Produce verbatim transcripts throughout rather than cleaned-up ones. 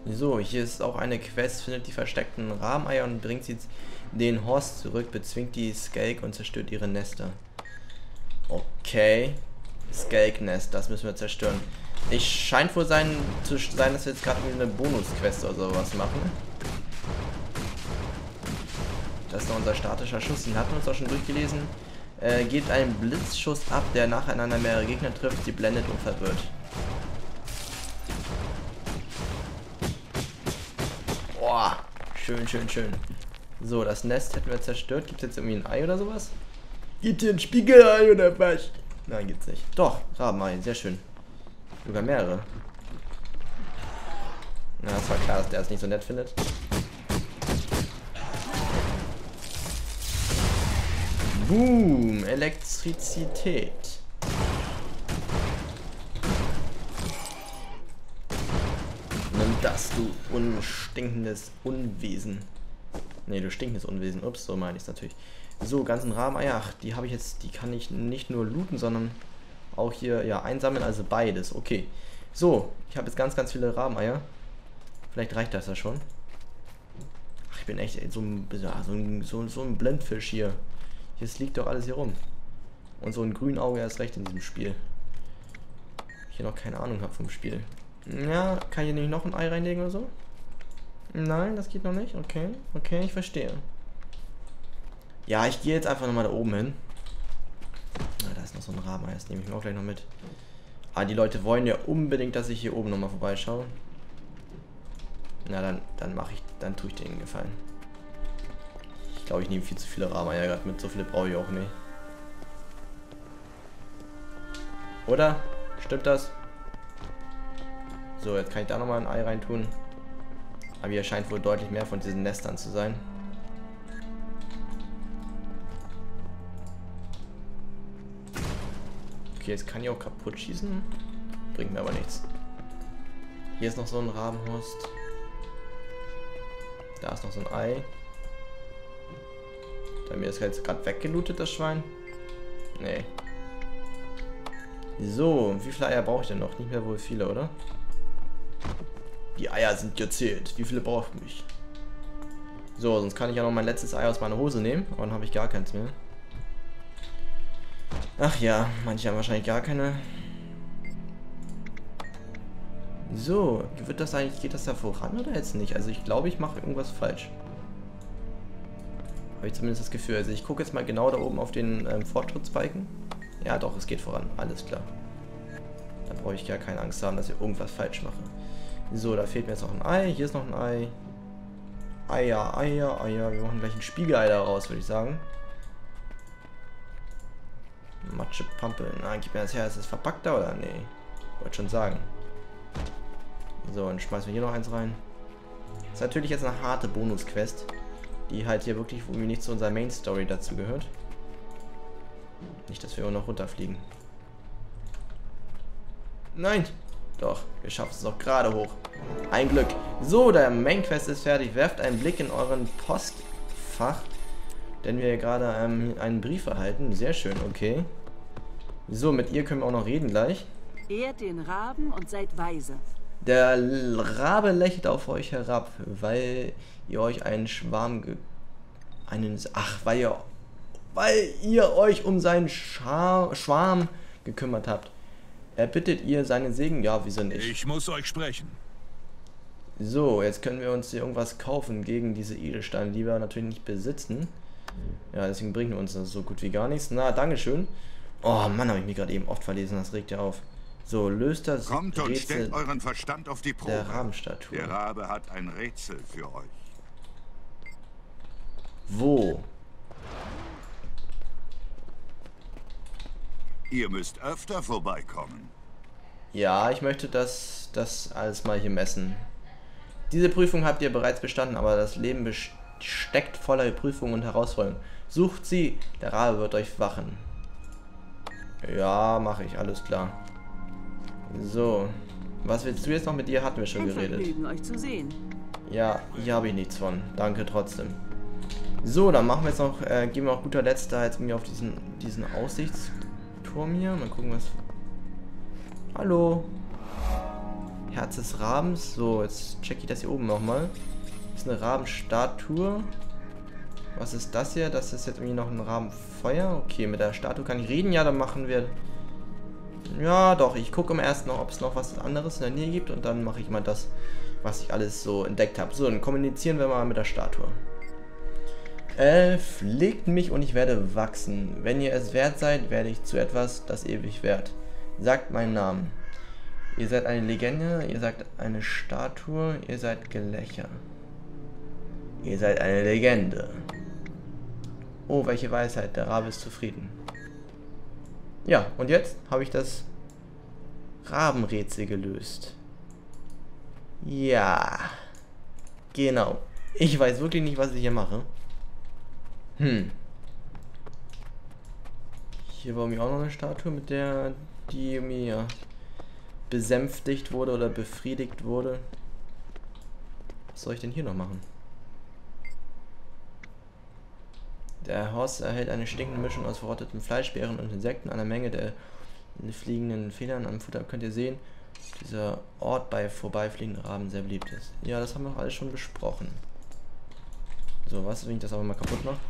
So, hier ist auch eine Quest, findet die versteckten Rabeneier und bringt sie den Horst zurück, bezwingt die Skelk und zerstört ihre Nester. Okay. Skelk-Nest, das müssen wir zerstören. Ich scheint wohl sein, zu sein, dass wir jetzt gerade eine Bonus-Quest oder sowas machen. Das ist noch unser statischer Schuss, den hatten wir uns auch schon durchgelesen. Äh, geht einen Blitzschuss ab, der nacheinander mehrere Gegner trifft, sie blendet und verwirrt. Boah, schön, schön, schön. So, das Nest hätten wir zerstört. Gibt es jetzt irgendwie ein Ei oder sowas? Gibt hier ein Spiegelei oder was? Nein, gibt's nicht. Doch, Rabenei, sehr schön. Sogar mehrere. Na, es war klar, dass der es nicht so nett findet. Boom, Elektrizität. Nimm das, du unstinkendes Unwesen. Ne, du stinkendes Unwesen. Ups, so meine ich es natürlich. So, ganzen Rabeneier. Ach, die habe ich jetzt, die kann ich nicht nur looten, sondern auch hier, ja, einsammeln, also beides. Okay. So, ich habe jetzt ganz, ganz viele Rabeneier. Vielleicht reicht das ja schon. Ach, ich bin echt so ein, ja, so ein, so, so ein Blendfisch hier. Hier liegt doch alles hier rum. Und so ein Grünauge erst recht in diesem Spiel. Ich hier noch keine Ahnung habe vom Spiel. Ja, kann ich nicht noch ein Ei reinlegen oder so? Nein, das geht noch nicht. Okay, okay, ich verstehe. Ja, ich gehe jetzt einfach nochmal da oben hin. Na, da ist noch so ein Rabenei, das nehme ich mir auch gleich noch mit. Ah, die Leute wollen ja unbedingt, dass ich hier oben nochmal vorbeischaue. Na, dann, dann mache ich, dann tue ich denen einen Gefallen. Ich glaube, ich nehme viel zu viele Rabeneier gerade mit, so viele brauche ich auch nicht. Oder? Stimmt das? So, jetzt kann ich da nochmal ein Ei reintun. Aber hier scheint wohl deutlich mehr von diesen Nestern zu sein. Okay, jetzt kann ich auch kaputt schießen. Bringt mir aber nichts. Hier ist noch so ein Rabenhorst. Da ist noch so ein Ei. Da mir ist jetzt gerade weggelootet, das Schwein. Nee. So, wie viele Eier brauche ich denn noch? Nicht mehr wohl viele, oder? Die Eier sind gezählt. Wie viele braucht mich? So, sonst kann ich ja noch mein letztes Ei aus meiner Hose nehmen. Aber dann habe ich gar keins mehr. Ach ja, manche haben wahrscheinlich gar keine. So, wird das eigentlich, geht das da voran oder jetzt nicht? Also ich glaube, ich mache irgendwas falsch. Habe ich zumindest das Gefühl. Also ich gucke jetzt mal genau da oben auf den ähm, Fortschrittsbalken. Ja doch, es geht voran. Alles klar. Da brauche ich gar keine Angst haben, dass ich irgendwas falsch mache. So, da fehlt mir jetzt noch ein Ei. Hier ist noch ein Ei. Eier, Eier, Eier. Wir machen gleich ein Spiegelei daraus, würde ich sagen. Matsche Pampe. Na, gib mir das her. Ist das verpackter oder? Nee. Wollte schon sagen. So, dann schmeißen wir hier noch eins rein. Das ist natürlich jetzt eine harte Bonus-Quest, die halt hier wirklich irgendwie nicht zu unserer Main-Story dazu gehört. Nicht, dass wir auch noch runterfliegen. Nein! Doch, wir schaffen es noch gerade hoch. Ein Glück. So, der Main-Quest ist fertig. Werft einen Blick in euren Postfach, denn wir gerade ähm, einen Brief erhalten. Sehr schön, okay. So, mit ihr können wir auch noch reden gleich. Ehrt den Raben und seid weise. Der Rabe lächelt auf euch herab, weil ihr euch einen Schwarm ge einen ach, weil ihr weil ihr euch um seinen Schar Schwarm gekümmert habt. Er bittet ihr seinen Segen. Ja, wieso nicht? Ich muss euch sprechen. So, jetzt können wir uns hier irgendwas kaufen gegen diese Edelsteine, die wir natürlich nicht besitzen. Ja, deswegen bringen wir uns das so gut wie gar nichts. Na, dankeschön. Oh Mann, habe ich mich gerade eben oft verlesen, das regt ja auf. So, löst das Kommt und Rätsel stellt euren Verstand auf die Probe. der Rabenstatue. Der Rabe hat ein Rätsel für euch. Wo? Ihr müsst öfter vorbeikommen. Ja, ich möchte das, das alles mal hier messen. Diese Prüfung habt ihr bereits bestanden, aber das Leben steckt voller Prüfungen und Herausforderungen. Sucht sie, der Rabe wird euch wachen. Ja, mache ich, alles klar. So, was willst du jetzt noch? Mit dir hatten wir schon Ein geredet. Vergnügen, euch zu sehen. Ja, hier habe ich nichts von. Danke trotzdem. So, dann machen wir jetzt noch, äh, gehen wir auch guter Letzt da jetzt irgendwie auf diesen, diesen Aussichtsturm hier. Mal gucken, was... Hallo. Herz des Rabens. So, jetzt check ich das hier oben nochmal. Das ist eine Rabenstatue. Was ist das hier? Das ist jetzt irgendwie noch ein Rabenfeuer. Okay, mit der Statue kann ich reden. Ja, dann machen wir... Ja, doch. Ich gucke immer erst noch, ob es noch was anderes in der Nähe gibt. Und dann mache ich mal das, was ich alles so entdeckt habe. So, dann kommunizieren wir mal mit der Statue. Äh, pflegt mich und ich werde wachsen. Wenn ihr es wert seid, werde ich zu etwas, das ewig währt. Sagt meinen Namen. Ihr seid eine Legende, ihr seid eine Statue, ihr seid Gelächter. Ihr seid eine Legende. Oh, welche Weisheit, der Rabe ist zufrieden. Ja, und jetzt habe ich das Rabenrätsel gelöst. Ja. Genau. Ich weiß wirklich nicht, was ich hier mache. Hm. Hier war mir auch noch eine Statue, mit der die mir besänftigt wurde oder befriedigt wurde. Was soll ich denn hier noch machen? Der Horst erhält eine stinkende Mischung aus verrottetem Fleisch, Beeren und Insekten. Einer Menge der fliegenden Federn am Futter könnt ihr sehen, dieser Ort bei vorbeifliegenden Raben sehr beliebt ist. Ja, das haben wir auch alles schon besprochen. So, was, wenn ich das aber mal kaputt mache?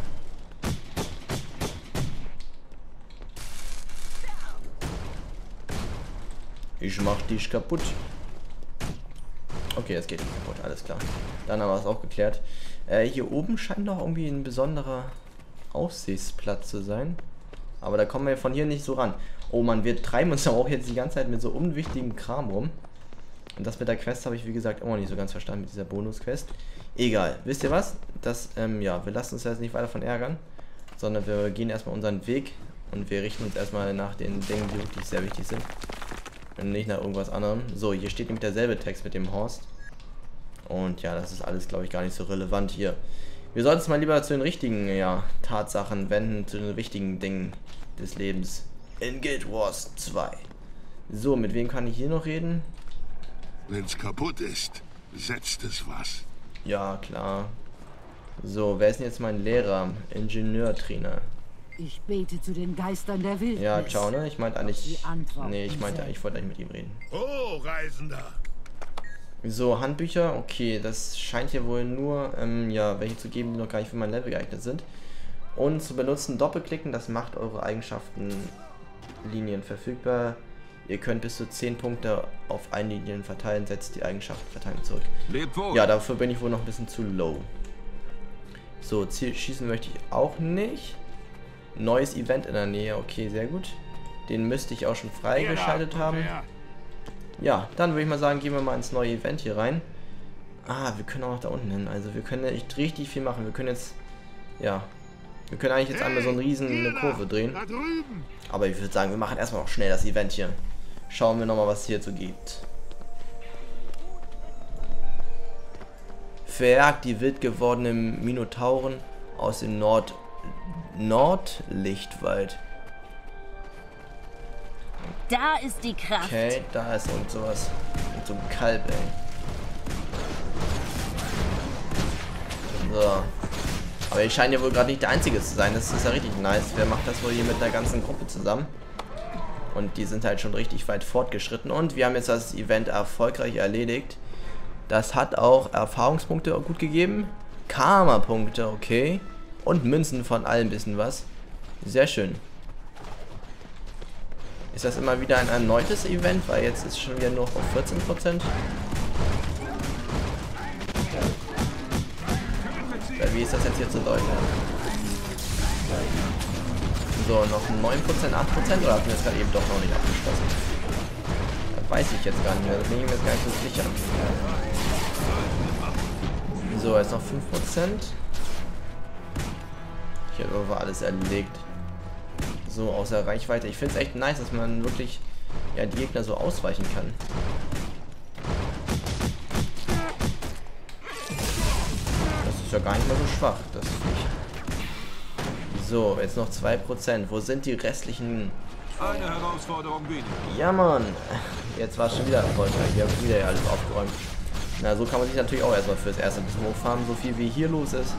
Ich mach dich kaputt. Okay, das geht nicht kaputt, alles klar. Dann haben wir es auch geklärt. Äh, hier oben scheint noch irgendwie ein besonderer Aussichtsplatz zu sein. Aber da kommen wir von hier nicht so ran. Oh man, wir treiben uns aber auch jetzt die ganze Zeit mit so unwichtigem Kram rum. Und das mit der Quest habe ich, wie gesagt, immer noch nicht so ganz verstanden mit dieser Bonus-Quest. Egal, wisst ihr was? Das, ähm, ja, wir lassen uns jetzt nicht weiter von ärgern. Sondern wir gehen erstmal unseren Weg. Und wir richten uns erstmal nach den Dingen, die wirklich sehr wichtig sind. Und nicht nach irgendwas anderem. So, hier steht nämlich derselbe Text mit dem Horst. Und ja, das ist alles, glaube ich, gar nicht so relevant hier. Wir sollten es mal lieber zu den richtigen, ja, Tatsachen wenden, zu den wichtigen Dingen des Lebens. In Guild Wars zwei. So, mit wem kann ich hier noch reden? Wenn's kaputt ist, setzt es was. Ja, klar. So, wer ist denn jetzt mein Lehrer? Ingenieurtrainer. Ich bete zu den Geistern der Wildnis. Ja, ciao, ne? Ich meinte eigentlich... Die Antwort Nee, ich meinte selbst. eigentlich, ich wollte eigentlich mit ihm reden. Oh, Reisender. So, Handbücher, okay, das scheint hier wohl nur, ähm, ja, welche zu geben, die noch gar nicht für mein Level geeignet sind. Und zu benutzen, doppelklicken, das macht eure Eigenschaftenlinien verfügbar. Ihr könnt bis zu zehn Punkte auf Einlinien verteilen, setzt die Eigenschaftenverteilung zurück. Lebt wohl. Ja, dafür bin ich wohl noch ein bisschen zu low. So, Ziel schießen möchte ich auch nicht. Neues Event in der Nähe, okay, sehr gut. Den müsste ich auch schon freigeschaltet haben. Ja, dann würde ich mal sagen, gehen wir mal ins neue Event hier rein. Ah, wir können auch noch da unten hin. Also wir können echt richtig viel machen. Wir können jetzt, ja, wir können eigentlich jetzt einmal so einen riesen eine Kurve drehen. Aber ich würde sagen, wir machen erstmal noch schnell das Event hier. Schauen wir nochmal, was es hierzu gibt. Verjagt die wild gewordenen Minotauren aus dem Nord Nordlichtwald. Da ist die Kraft. Okay, da ist irgend sowas. Und so ein Kalb, ey. So. Aber ich scheine ja wohl gerade nicht der Einzige zu sein. Das ist ja richtig nice. Wer macht das wohl hier mit der ganzen Gruppe zusammen? Und die sind halt schon richtig weit fortgeschritten. Und wir haben jetzt das Event erfolgreich erledigt. Das hat auch Erfahrungspunkte gut gegeben. Karma-Punkte, okay. Und Münzen von allem bisschen was. Sehr schön. Ist das immer wieder ein erneutes Event? Weil jetzt ist schon wieder nur auf vierzehn Prozent. Ja, wie ist das jetzt hier zu deuten? So, noch neun Prozent, acht Prozent oder hatten wir jetzt gerade eben doch noch nicht abgeschlossen? Das weiß ich jetzt gar nicht mehr. Da bin ich mir jetzt gar nicht so sicher. So, jetzt noch fünf Prozent. Hier war alles erlegt. So, außer Reichweite. Ich finde es echt nice, dass man wirklich ja, die Gegner so ausweichen kann. Das ist ja gar nicht mal so schwach, das Viech. So, jetzt noch zwei Prozent. Wo sind die restlichen... Eine Herausforderung weniger. Ja, Mann. Jetzt war es schon wieder erfolgreich. Wir haben wieder ja alles aufgeräumt. Na, so kann man sich natürlich auch erstmal fürs erste bisschen hochfahren, so viel wie hier los ist.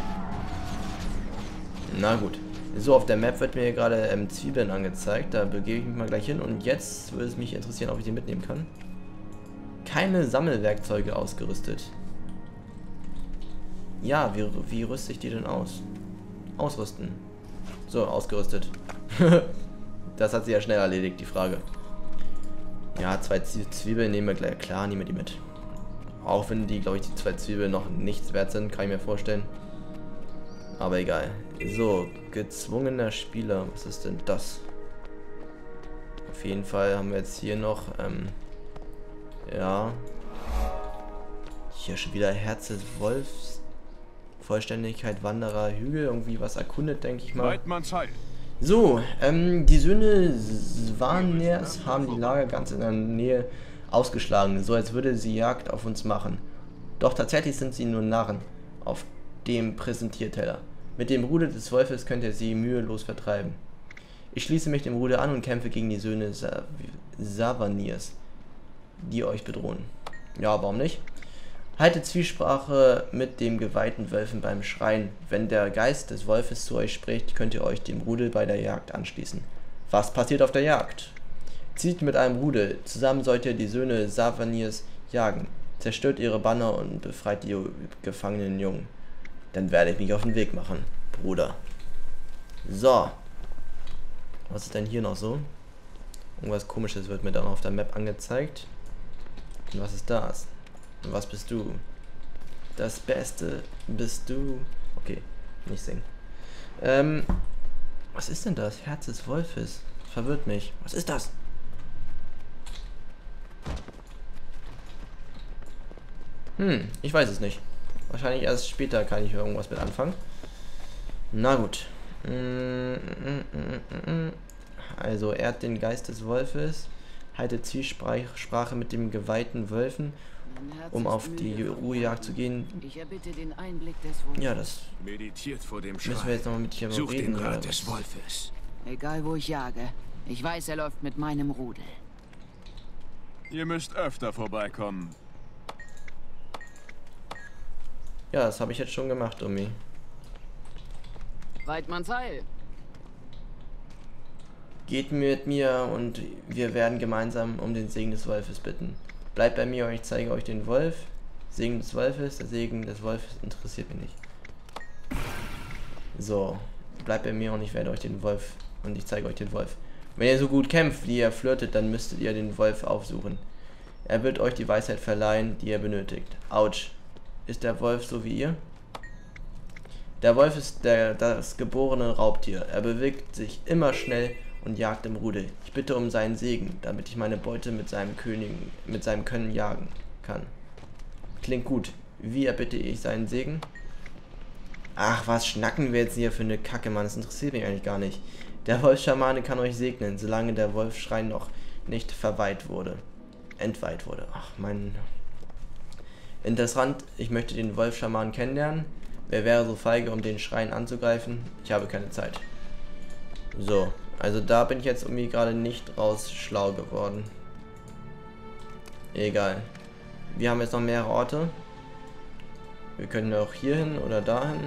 Na gut. So, auf der Map wird mir gerade ähm, Zwiebeln angezeigt. Da begebe ich mich mal gleich hin. Und jetzt würde es mich interessieren, ob ich die mitnehmen kann. keine Sammelwerkzeuge ausgerüstet. Ja, wie, wie rüste ich die denn aus? Ausrüsten. So, ausgerüstet. Das hat sie ja schnell erledigt, die Frage. Ja, zwei Zwiebeln nehmen wir gleich. Klar, nehmen wir die mit. Auch wenn die, glaube ich, die zwei Zwiebeln noch nichts wert sind, kann ich mir vorstellen. Aber egal. So, gezwungener Spieler. Was ist denn das? Auf jeden Fall haben wir jetzt hier noch, ähm, ja. Hier schon wieder Herz des Wolfs. Vollständigkeit, Wanderer, Hügel. Irgendwie was erkundet, denke ich mal. So, ähm, die Söhne Svaners haben die Lager ganz in der Nähe ausgeschlagen, so als würde sie Jagd auf uns machen. Doch tatsächlich sind sie nur Narren auf dem Präsentierteller. Mit dem Rudel des Wolfes könnt ihr sie mühelos vertreiben. Ich schließe mich dem Rudel an und kämpfe gegen die Söhne Svaners, die euch bedrohen. Ja, warum nicht? Haltet Zwiesprache mit dem geweihten Wölfen beim Schreien. Wenn der Geist des Wolfes zu euch spricht, könnt ihr euch dem Rudel bei der Jagd anschließen. Was passiert auf der Jagd? Zieht mit einem Rudel. Zusammen sollt ihr die Söhne Svaners jagen. Zerstört ihre Banner und befreit die gefangenen Jungen. Dann werde ich mich auf den Weg machen, Bruder. So. Was ist denn hier noch so? Irgendwas Komisches wird mir dann auf der Map angezeigt. Und was ist das? Und was bist du? Das Beste bist du. Okay, nicht singen. Ähm, was ist denn das? Herz des Wolfes. Das verwirrt mich. Was ist das? Hm, ich weiß es nicht. Wahrscheinlich erst später kann ich irgendwas mit anfangen. Na gut. Also, ehrt den Geist des Wolfes, haltet Zwiesprache mit dem geweihten Wölfen, um auf die Ruhejagd zu gehen. Ich erbitte den Einblick des Wolfes. Ja, das Meditiert vor dem müssen wir Schrein. jetzt nochmal mit hier Sucht reden. den Oder Rat des was? Wolfes. Egal wo ich jage. Ich weiß, er läuft mit meinem Rudel. Ihr müsst öfter vorbeikommen. Ja, das habe ich jetzt schon gemacht, Omi. Weidmanns Heil. Geht mit mir und wir werden gemeinsam um den Segen des Wolfes bitten. Bleibt bei mir und ich zeige euch den Wolf. Segen des Wolfes, der Segen des Wolfes interessiert mich nicht. So, bleibt bei mir und ich werde euch den Wolf und ich zeige euch den Wolf. Wenn ihr so gut kämpft, wie ihr flirtet, dann müsstet ihr den Wolf aufsuchen. Er wird euch die Weisheit verleihen, die ihr benötigt. Autsch. Ist der Wolf so wie ihr? Der Wolf ist der, das geborene Raubtier. Er bewegt sich immer schnell und jagt im Rudel. Ich bitte um seinen Segen, damit ich meine Beute mit seinem König, mit seinem Können jagen kann. Klingt gut. Wie erbitte ich seinen Segen? Ach, was schnacken wir jetzt hier für eine Kacke, Mann? Das interessiert mich eigentlich gar nicht. Der Wolfschamane kann euch segnen, solange der Wolfschrein noch nicht verweiht wurde. Entweiht wurde. Ach, mein... Interessant, ich möchte den Wolfschamanen kennenlernen. Wer wäre so feige, um den Schrein anzugreifen? Ich habe keine Zeit. So, also da bin ich jetzt irgendwie gerade nicht raus schlau geworden. Egal. Wir haben jetzt noch mehrere Orte. Wir können auch hier hin oder dahin.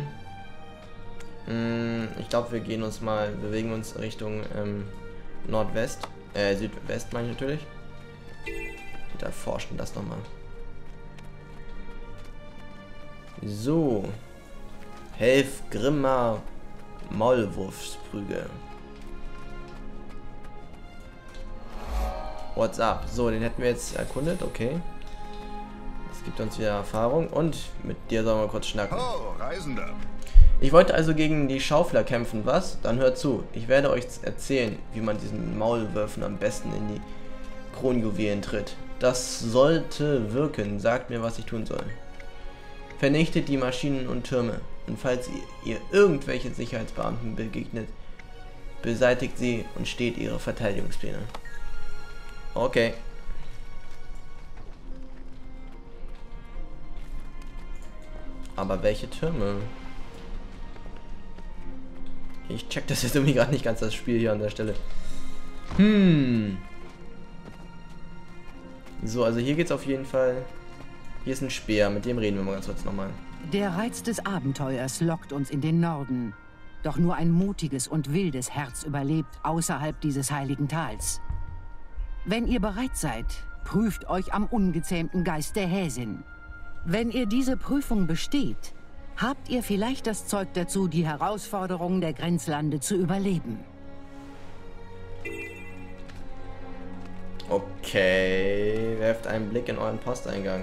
Hm, ich glaube, wir gehen uns mal, bewegen uns Richtung ähm, Nordwest. Äh, Südwest meine ich natürlich. Und erforschen das nochmal. So. Helf Grimmer Maulwurfsprügel. What's up? So, den hätten wir jetzt erkundet, okay. Das gibt uns wieder Erfahrung und mit dir sollen wir kurz schnacken. Oh, Reisender. Ich wollte also gegen die Schaufler kämpfen, was? Dann hört zu. Ich werde euch erzählen, wie man diesen Maulwürfen am besten in die Kronjuwelen tritt. Das sollte wirken. Sagt mir, was ich tun soll. Vernichtet die Maschinen und Türme. Und falls ihr, ihr irgendwelche Sicherheitsbeamten begegnet, beseitigt sie und steht ihre Verteidigungspläne. Okay. Aber welche Türme? Ich check das jetzt irgendwie gerade nicht ganz, das Spiel hier an der Stelle. Hm. So, also hier geht's auf jeden Fall. Hier ist ein Speer, mit dem reden wir mal ganz kurz nochmal. Der Reiz des Abenteuers lockt uns in den Norden. Doch nur ein mutiges und wildes Herz überlebt außerhalb dieses heiligen Tals. Wenn ihr bereit seid, prüft euch am ungezähmten Geist der Häsin. Wenn ihr diese Prüfung besteht, habt ihr vielleicht das Zeug dazu, die Herausforderungen der Grenzlande zu überleben. Okay, werft einen Blick in euren Posteingang.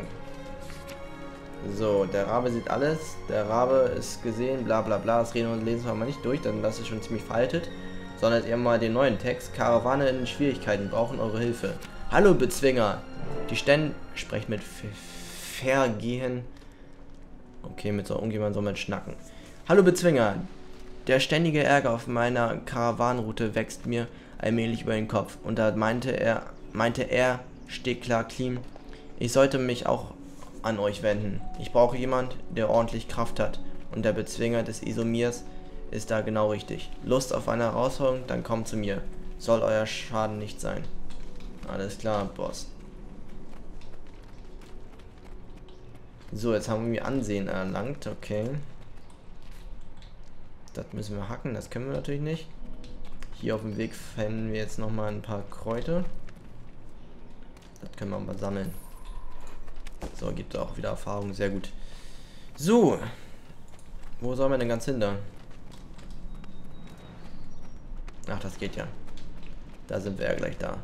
So, der Rabe sieht alles. Der Rabe ist gesehen, bla bla bla. Das reden und lesen wir mal nicht durch, denn das ist schon ziemlich veraltet. Sondern eher mal den neuen Text. Karawane in Schwierigkeiten brauchen eure Hilfe. Hallo Bezwinger. Die Stände... Sprecht mit Vergehen. Okay, mit so irgendjemand soll man schnacken. Hallo Bezwinger. Der ständige Ärger auf meiner Karawanenroute wächst mir allmählich über den Kopf. Und da meinte er, meinte er, Steklar Klim, ich sollte mich auch an euch wenden. Ich brauche jemand, der ordentlich Kraft hat. Und der Bezwinger des Isomirs ist da genau richtig. Lust auf eine Herausforderung? Dann kommt zu mir. Soll euer Schaden nicht sein. Alles klar, Boss. So, jetzt haben wir Ansehen erlangt. Okay. Das müssen wir hacken. Das können wir natürlich nicht. Hier auf dem Weg finden wir jetzt nochmal ein paar Kräuter. Das können wir mal sammeln. So, gibt auch wieder Erfahrung. Sehr gut. So. Wo sollen wir denn ganz hin da? Ach, das geht ja. Da sind wir ja gleich da.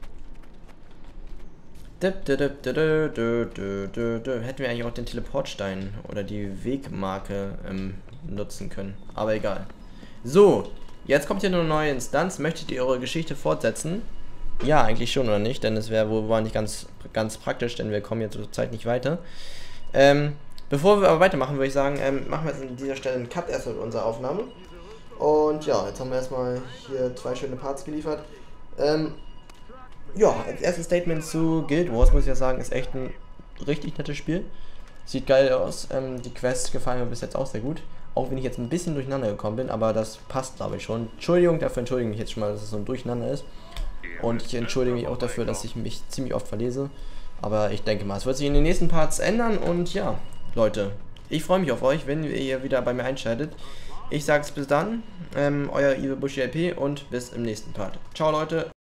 Hätten wir eigentlich auch den Teleportstein oder die Wegmarke ähm, nutzen können. Aber egal. So, jetzt kommt hier eine neue Instanz. Möchtet ihr eure Geschichte fortsetzen? Ja, eigentlich schon, oder nicht? Denn es wäre wohl war nicht ganz, ganz praktisch, denn wir kommen jetzt zur Zeit nicht weiter. Ähm, bevor wir aber weitermachen, würde ich sagen, ähm, machen wir jetzt an dieser Stelle einen Cut erst mit unserer Aufnahme. Und ja, jetzt haben wir erstmal hier zwei schöne Parts geliefert. Ähm, ja, als erstes Statement zu Guild Wars muss ich ja sagen, ist echt ein richtig nettes Spiel. Sieht geil aus. Ähm, die Quests gefallen mir bis jetzt auch sehr gut. Auch wenn ich jetzt ein bisschen durcheinander gekommen bin, aber das passt, glaube ich, schon. Entschuldigung, dafür entschuldige ich mich jetzt schon mal, dass es so ein Durcheinander ist. Und ich entschuldige mich auch dafür, dass ich mich ziemlich oft verlese. Aber ich denke mal, es wird sich in den nächsten Parts ändern. Und ja, Leute, ich freue mich auf euch, wenn ihr wieder bei mir einschaltet. Ich sage es bis dann, ähm, euer Evil Bushy L P und bis im nächsten Part. Ciao, Leute.